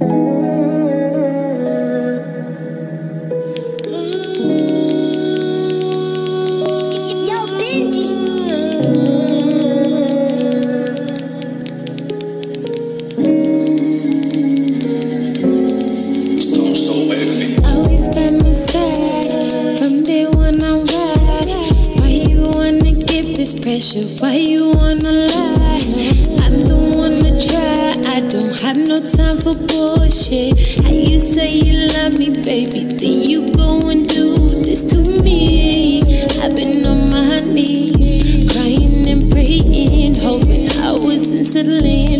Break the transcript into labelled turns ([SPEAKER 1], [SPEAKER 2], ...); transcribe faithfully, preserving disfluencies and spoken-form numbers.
[SPEAKER 1] Pressure, why you wanna lie? I'm the one to try. I don't have no time for bullshit. How you say you love me, baby, then you go and do this to me. I've been on my knees, crying and praying, hoping I wasn't settling.